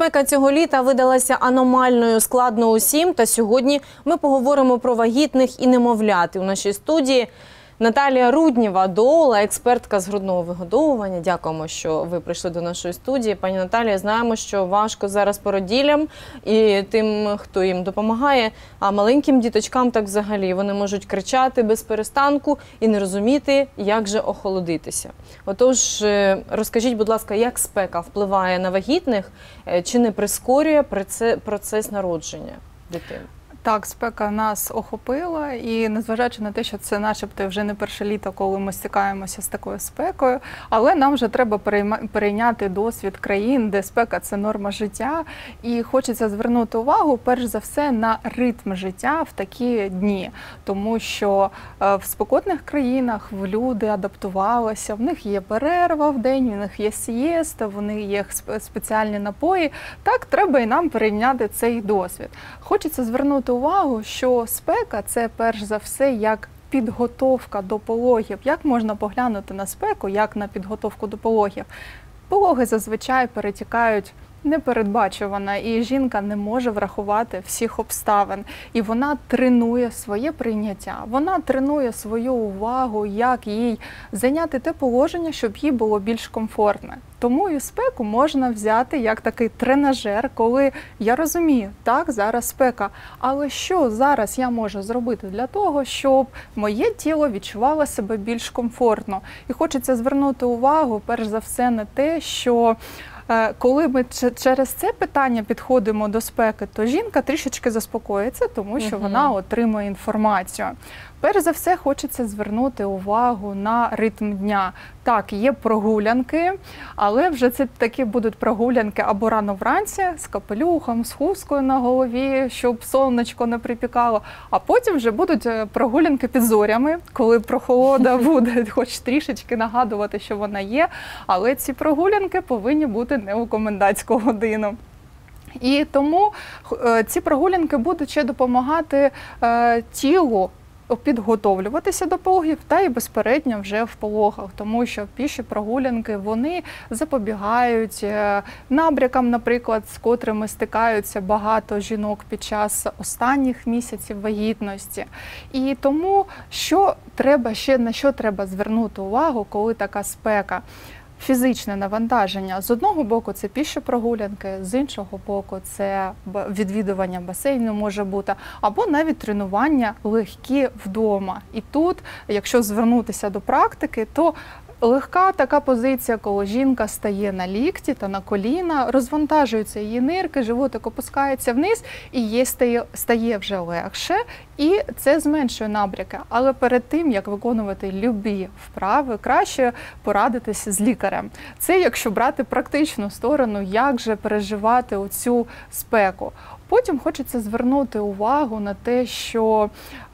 Спека цього літа видалася аномальною, складно усім. Та сьогодні ми поговоримо про вагітних і немовлят. І у нашій студії Наталія Руднєва, доула, експертка з грудного вигодовування. Дякуємо, що ви прийшли до нашої студії. Пані Наталія, знаємо, що важко зараз породіллям і тим, хто їм допомагає, а маленьким діточкам так взагалі. Вони можуть кричати без перестанку і не розуміти, як же охолодитися. Отож, розкажіть, будь ласка, як спека впливає на вагітних, чи не прискорює процес народження дитини? Так, спека нас охопила, і незважаючи на те, що це начебто вже не перше літо, коли ми стикаємося з такою спекою, але нам вже треба перейняти досвід країн, де спека – це норма життя, і хочеться звернути увагу, перш за все, на ритм життя в такі дні, тому що в спекотних країнах люди адаптувалися, в них є перерва в день, в них є сієста, в них є спеціальні напої, так треба і нам перейняти цей досвід. Хочеться звернути увагу, що спека – це перш за все як підготовка до пологів. Як можна поглянути на спеку, як на підготовку до пологів? Пологи зазвичай перетікають непередбачувано, і жінка не може врахувати всіх обставин. І вона тренує своє прийняття, вона тренує свою увагу, як їй зайняти те положення, щоб їй було більш комфортне. Тому і спеку можна взяти як такий тренажер, коли я розумію, так, зараз спека, але що зараз я можу зробити для того, щоб моє тіло відчувало себе більш комфортно. І хочеться звернути увагу, перш за все, на те, що коли ми через це питання підходимо до спеки, то жінка трішечки заспокоїться, тому що вона отримує інформацію. Перш за все, хочеться звернути увагу на ритм дня. Так, є прогулянки, але вже це такі будуть прогулянки або рано вранці, з капелюхом, з хусткою на голові, щоб сонечко не припікало. А потім вже будуть прогулянки під зорями, коли прохолода буде хоч трішечки нагадувати, що вона є. Але ці прогулянки повинні бути не у комендантську годину. І тому ці прогулянки будуть ще допомагати тілу підготовлюватися до пологів та і безпередньо вже в пологах, тому що піші прогулянки, вони запобігають набрякам, наприклад, з котрими стикаються багато жінок під час останніх місяців вагітності. І тому на що треба звернути увагу, коли така спека? Фізичне навантаження. З одного боку це піші прогулянки, з іншого боку це відвідування басейну може бути, або навіть тренування легкі вдома. І тут, якщо звернутися до практики, то легка така позиція, коли жінка стає на лікті та на коліна, розвантажуються її нирки, животик опускається вниз, і їй стає вже легше, і це зменшує набряки. Але перед тим, як виконувати любі вправи, краще порадитися з лікарем. Це якщо брати практичну сторону, як же переживати оцю спеку. Потім хочеться звернути увагу на те, що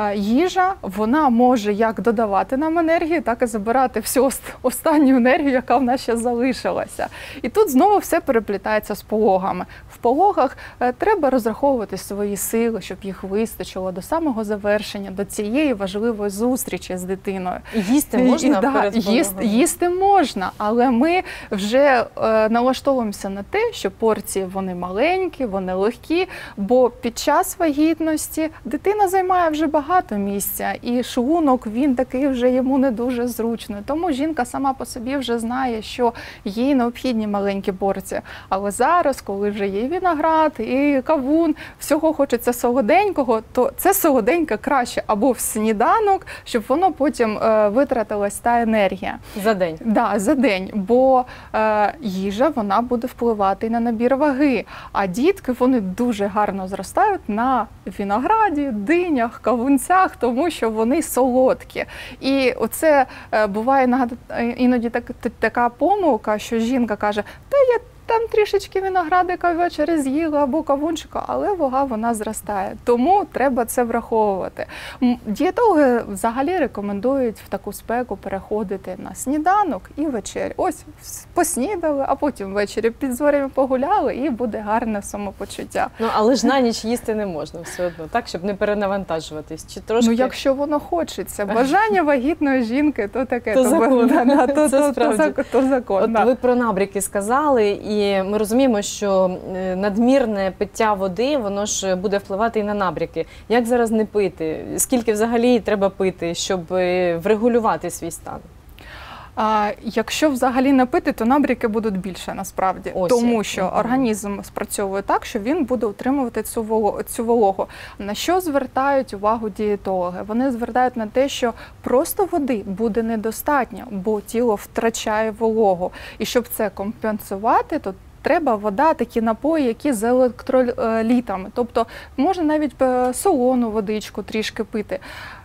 їжа, вона може як додавати нам енергію, так і забирати всю останню енергію, яка в нас ще залишилася. І тут знову все переплітається з пологами. В пологах треба розраховувати свої сили, щоб їх вистачило до самого завершення, до цієї важливої зустрічі з дитиною. Їсти можна перед пологами? Їсти можна, але ми вже налаштовуємося на те, що порції вони маленькі, вони легкі, бо під час вагітності дитина займає вже багато місця, і шлунок, він такий вже йому не дуже зручний. Тому жінка сама по собі вже знає, що їй необхідні маленькі порції. Але зараз, коли вже є виноград і кавун, всього хочеться солоденького, то це солоденьке краще або в сніданок, щоб воно потім витратилась та енергія. За день? Да, за день, бо їжа, вона буде впливати на набір ваги, а дітки, вони дуже гарно зростають на винограді, динях, кавунцях, тому що вони солодкі. І оце буває іноді така помилка, що жінка каже, та я там трішечки виноградика ввечері з'їла або кавунчика, але вага вона зростає. Тому треба це враховувати. Дієтологи взагалі рекомендують в таку спеку переходити на сніданок і вечерю. Ось поснідали, а потім ввечері під зорями погуляли і буде гарне самопочуття. Ну, але ж на ніч їсти не можна все одно, так, щоб не перенавантажуватись. Чи трошки... Ну, якщо воно хочеться. Бажання вагітної жінки, то таке. То закон. То закон. От ви про набряки сказали, і І ми розуміємо, що надмірне пиття води, воно ж буде впливати і на набряки. Як зараз не пити? Скільки взагалі треба пити, щоб врегулювати свій стан? Якщо взагалі не пити, то набряки будуть більше насправді, тому що організм спрацьовує так, що він буде утримувати цю вологу. На що звертають увагу дієтологи? Вони звертають на те, що просто води буде недостатньо, бо тіло втрачає вологу. І щоб це компенсувати, то треба вода, такі напої, які з електролітами. Тобто можна навіть солону водичку трішки пити.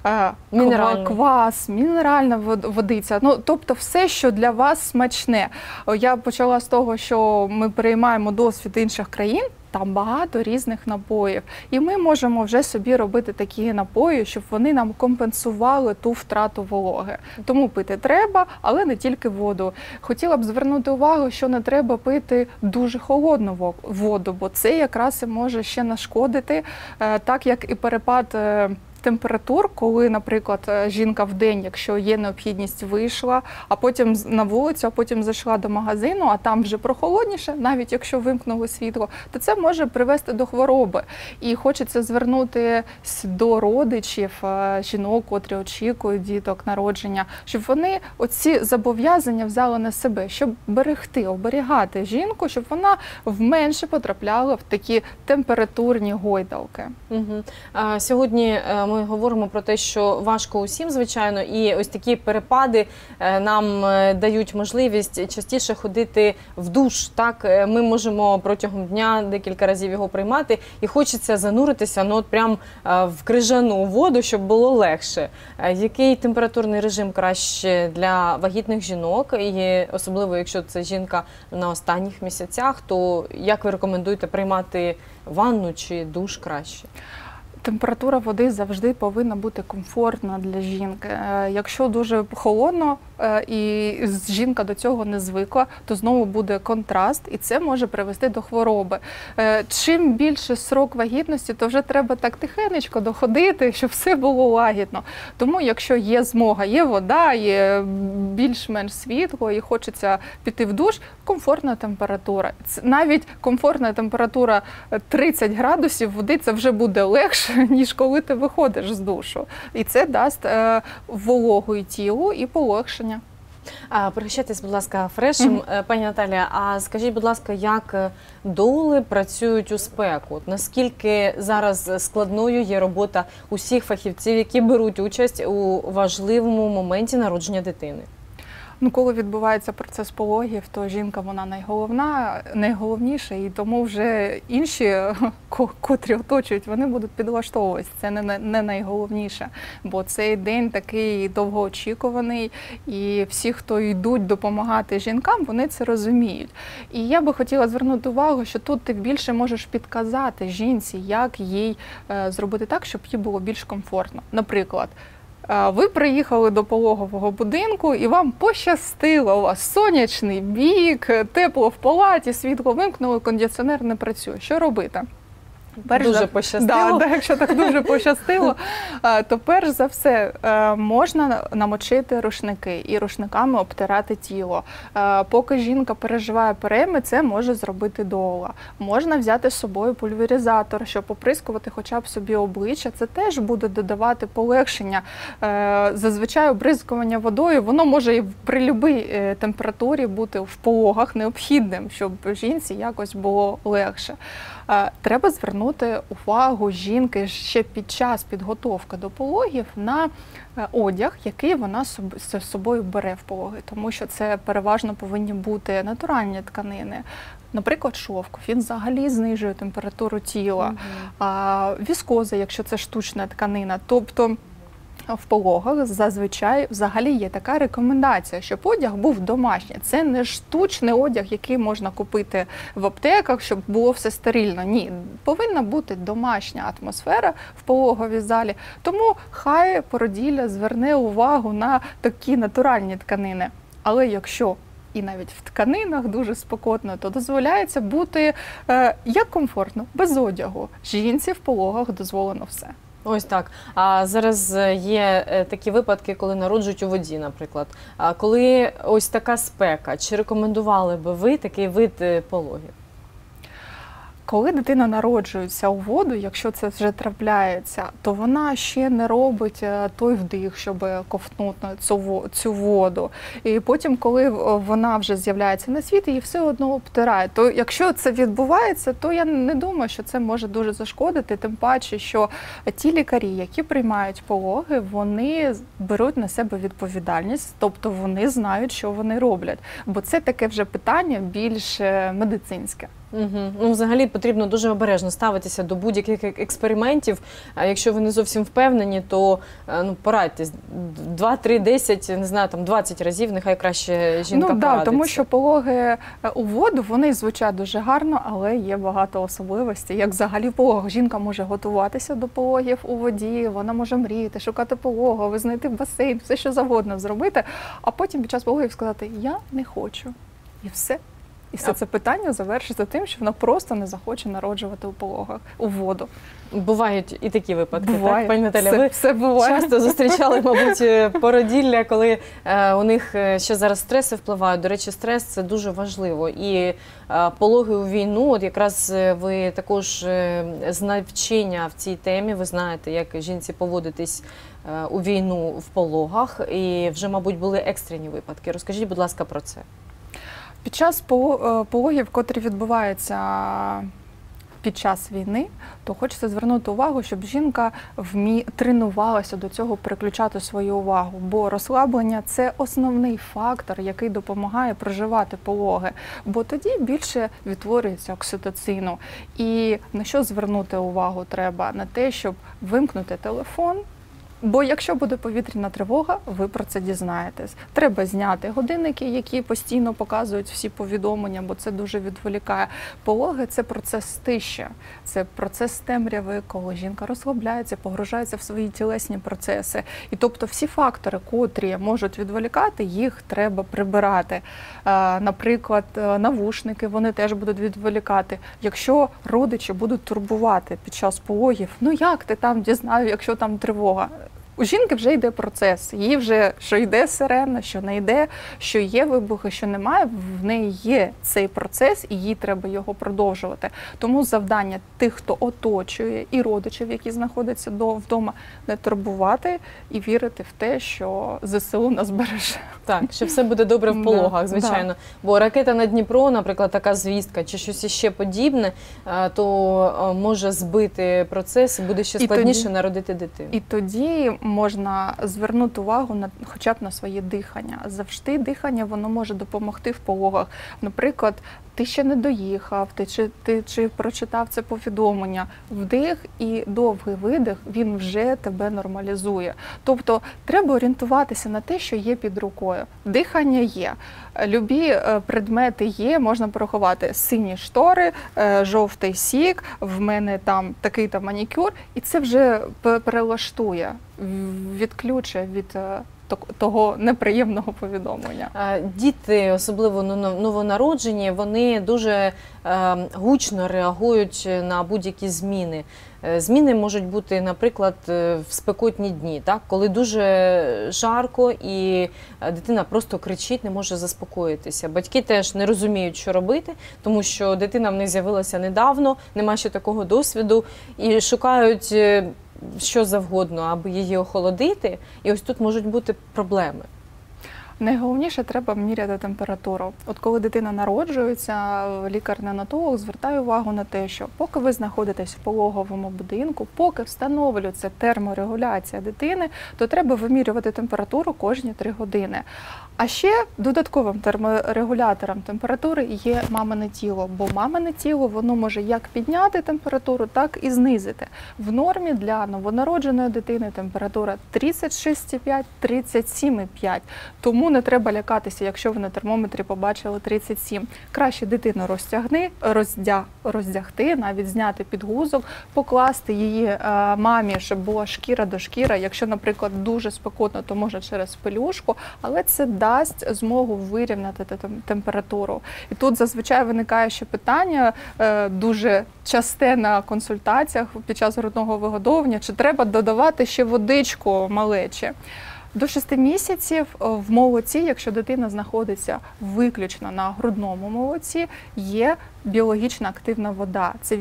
Квас, мінеральна водиця, тобто все, що для вас смачне. Я почала з того, що ми переймаємо досвід інших країн, там багато різних напоїв. І ми можемо вже собі робити такі напої, щоб вони нам компенсували ту втрату вологи. Тому пити треба, але не тільки воду. Хотіла б звернути увагу, що не треба пити дуже холодну воду, бо це якраз і може ще нашкодити, так як і перепад температур, коли, наприклад, жінка в день, якщо є необхідність, вийшла, а потім на вулицю, а потім зайшла до магазину, а там вже прохолодніше, навіть якщо вимкнули світло, то це може привести до хвороби. І хочеться звернутися до родичів, жінок, котрі очікують діток, народження, щоб вони оці зобов'язання взяли на себе, щоб оберігати жінку, щоб вона менше потрапляла в такі температурні гойдалки. Сьогодні ми говоримо про те, що важко усім, звичайно, і ось такі перепади нам дають можливість частіше ходити в душ. Так, ми можемо протягом дня декілька разів його приймати, і хочеться зануритися, прям в крижану воду, щоб було легше. Який температурний режим краще для вагітних жінок, і особливо, якщо це жінка на останніх місяцях, то як ви рекомендуєте приймати ванну чи душ краще? Температура води завжди повинна бути комфортна для жінки. Якщо дуже холодно і жінка до цього не звикла, то знову буде контраст, і це може привести до хвороби. Чим більше срок вагітності, то вже треба так тихенечко доходити, щоб все було лагідно. Тому, якщо є змога, є вода, є більш-менш світло і хочеться піти в душ, комфортна температура. Навіть комфортна температура 30 градусів води, це вже буде легше, ніж коли ти виходиш з душу. І це дасть вологу і тілу, і полегшення. Пригощайтесь, будь ласка, фрешем. Пані Наталія, а скажіть, будь ласка, як доули працюють у спеку? Наскільки зараз складною є робота усіх фахівців, які беруть участь у важливому моменті народження дитини? Коли відбувається процес пологів, то жінка, вона найголовніша, і тому вже інші, котрі оточують, вони будуть підлаштовуватися. Це не найголовніше, бо цей день такий довгоочікуваний, і всі, хто йдуть допомагати жінкам, вони це розуміють. І я би хотіла звернути увагу, що тут ти більше можеш підказати жінці, як їй зробити так, щоб їй було більш комфортно. Наприклад, ви приїхали до пологового будинку і вам пощастило, у вас сонячний бік, тепло в палаті, світло вимкнули, кондиціонер не працює. Що робити? Дуже пощастило. Якщо так дуже пощастило, то перш за все можна намочити рушники і рушниками обтирати тіло. Поки жінка переживає перейми, це може зробити доула. Можна взяти з собою пульверизатор, щоб оприскувати хоча б собі обличчя. Це теж буде додавати полегшення. Зазвичай обризкування водою, воно може і при будь-якій температурі бути в пологах необхідним, щоб жінці якось було легше. Треба звернути увагу жінки ще під час підготовки до пологів на одяг, який вона з собою бере в пологи, тому що це переважно повинні бути натуральні тканини. Наприклад, шовк, він взагалі знижує температуру тіла, віскоза, якщо це штучна тканина, тобто в пологах зазвичай взагалі є така рекомендація, щоб одяг був домашній. Це не штучний одяг, який можна купити в аптеках, щоб було все стерильно. Ні, повинна бути домашня атмосфера в пологовій залі. Тому хай породілля зверне увагу на такі натуральні тканини. Але якщо і навіть в тканинах дуже спекотно, то дозволяється бути як комфортно, без одягу. Жінці в пологах дозволено все. Ось так. А зараз є такі випадки, коли народжують у воді, наприклад. А коли ось така спека, чи рекомендували би ви такий вид пологів? Коли дитина народжується у воду, якщо це вже трапляється, то вона ще не робить той вдих, щоб ковтнути цю воду. І потім, коли вона вже з'являється на світ, її все одно обтирає. То якщо це відбувається, то я не думаю, що це може дуже зашкодити. Тим паче, що ті лікарі, які приймають пологи, вони беруть на себе відповідальність, тобто вони знають, що вони роблять. Бо це таке вже питання більш медицинське. Угу. Ну, взагалі потрібно дуже обережно ставитися до будь-яких експериментів. А якщо ви не зовсім впевнені, то порадьтесь 2, 3, 10, не знаю, там 20 разів, нехай краще жінка порадиться. Да, тому що пологи у воду, вони звучать дуже гарно, але є багато особливостей. Як взагалі в пологах жінка може готуватися до пологів у воді, вона може мріяти, шукати пологовий, знайти басейн, все що завгодно зробити, а потім під час пологів сказати «я не хочу» і все. І все це питання завершиться тим, що вона просто не захоче народжувати у пологах, у воду. Бувають і такі випадки, буває. Так, пані Наталя? Все буває. Часто зустрічали, мабуть, породілля, коли у них ще зараз стреси впливають. До речі, стрес – це дуже важливо. І пологи у війну, от якраз ви також з навчання в цій темі, ви знаєте, як жінці поводитись у війну в пологах. І вже, мабуть, були екстрені випадки. Розкажіть, будь ласка, про це. Під час пологів, котрі відбуваються під час війни, то хочеться звернути увагу, щоб жінка тренувалася до цього переключати свою увагу, бо розслаблення – це основний фактор, який допомагає проживати пологи, бо тоді більше відтворюється окситоцину. І на що звернути увагу треба? На те, щоб вимкнути телефон, бо якщо буде повітряна тривога, ви про це дізнаєтесь. Треба зняти годинники, які постійно показують всі повідомлення, бо це дуже відволікає. Пологи – це процес тиші, це процес темряви, коли жінка розслабляється, погружається в свої тілесні процеси. І тобто всі фактори, котрі можуть відволікати, їх треба прибирати. Наприклад, навушники, вони теж будуть відволікати. Якщо родичі будуть турбувати під час пологів, ну як ти там дізнаю, якщо там тривога? У жінки вже йде процес, їй вже, що йде сирена, що не йде, що є вибухи, що немає, в неї є цей процес і їй треба його продовжувати. Тому завдання тих, хто оточує, і родичів, які знаходяться вдома, не турбувати і вірити в те, що ЗСУ нас береже. Так, що все буде добре в пологах, звичайно. Да. Бо ракета на Дніпро, наприклад, така звістка, чи щось іще подібне, то може збити процес і буде ще складніше народити дитину. І тоді можна звернути увагу хоча б на своє дихання. Завжди дихання, воно може допомогти в пологах. Наприклад, ти ще не доїхав, ти чи прочитав це повідомлення. Вдих і довгий видих, він вже тебе нормалізує. Тобто треба орієнтуватися на те, що є під рукою. Дихання є, любі предмети є, можна порахувати сині штори, жовтий сік, в мене там такий-то манікюр, і це вже перелаштує, відключує від того неприємного повідомлення. Діти, особливо новонароджені, вони дуже гучно реагують на будь-які зміни. Зміни можуть бути, наприклад, в спекотні дні, так? Коли дуже жарко і дитина просто кричить, не може заспокоїтися. Батьки теж не розуміють, що робити, тому що дитина в них з'явилася недавно, немає ще такого досвіду, і шукають що завгодно, аби її охолодити, і ось тут можуть бути проблеми. Найголовніше, треба міряти температуру. От коли дитина народжується, лікар-неонатолог звертає увагу на те, що поки ви знаходитесь в пологовому будинку, поки встановлюється терморегуляція дитини, то треба вимірювати температуру кожні 3 години. А ще додатковим терморегулятором температури є мамине тіло, бо мамине тіло, воно може як підняти температуру, так і знизити. В нормі для новонародженої дитини температура 36,5-37,5. Тому не треба лякатися, якщо ви на термометрі побачили 37. Краще дитину роздягти, навіть зняти підгузок, покласти її мамі, щоб була шкіра до шкіри. Якщо, наприклад, дуже спекотно, то можна через пелюшку, але це дасть змогу вирівняти температуру. І тут зазвичай виникає ще питання дуже часте на консультаціях під час грудного вигодовування, чи треба додавати ще водичку малечі. До 6 місяців в молоці, якщо дитина знаходиться виключно на грудному молоці, є біологічно активна вода. Це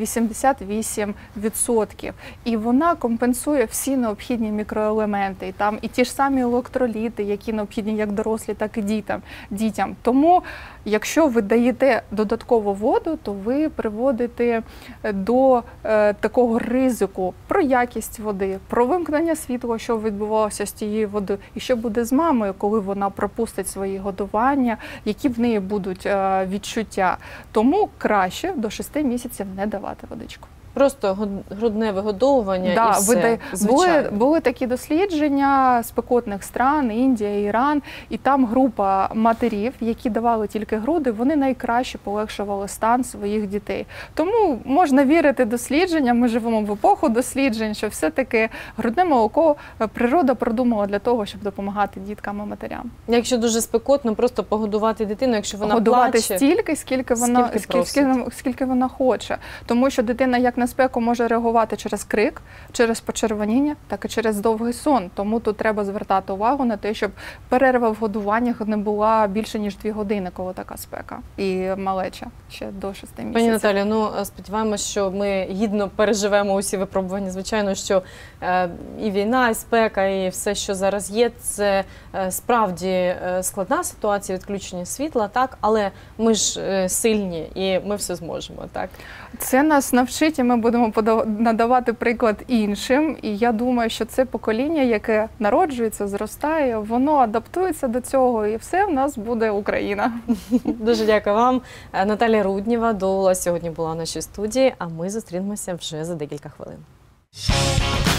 88%. І вона компенсує всі необхідні мікроелементи. І там і ті ж самі електроліти, які необхідні як дорослі, так і дітям. Тому, якщо ви даєте додаткову воду, то ви приводите до такого ризику про якість води, про вимкнення світла, що відбувалося з тією водою, і що буде з мамою, коли вона пропустить свої годування, які в неї будуть відчуття. Тому краще до 6 місяців не давати водичку. Просто грудне вигодовування і все, були такі дослідження спекотних стран, Індія, Іран, і там група матерів, які давали тільки груди, вони найкраще полегшували стан своїх дітей. Тому можна вірити дослідженням, ми живемо в епоху досліджень, що все-таки грудне молоко природа продумала для того, щоб допомагати діткам і матерям. Якщо дуже спекотно, просто погодувати дитину, якщо вона годувати плаче. Стільки, скільки вона хоче. Тому що дитина як на спеку може реагувати через крик, через почервоніння, так і через довгий сон. Тому тут треба звертати увагу на те, щоб перерва в годуваннях не була більше, ніж 2 години, коли така спека. І малеча ще до 6 місяців. Пані Наталі, сподіваємося, що ми гідно переживемо усі випробування. Звичайно, що і війна, і спека, і все, що зараз є, це справді складна ситуація, відключення світла, так? Але ми ж сильні і ми все зможемо, так? Це нас навчить, і ми будемо надавати приклад іншим. І я думаю, що це покоління, яке народжується, зростає, воно адаптується до цього, і все в нас буде Україна. Дуже дякую вам. Наталія Руднєва, доула, сьогодні була в нашій студії, а ми зустрінемося вже за декілька хвилин.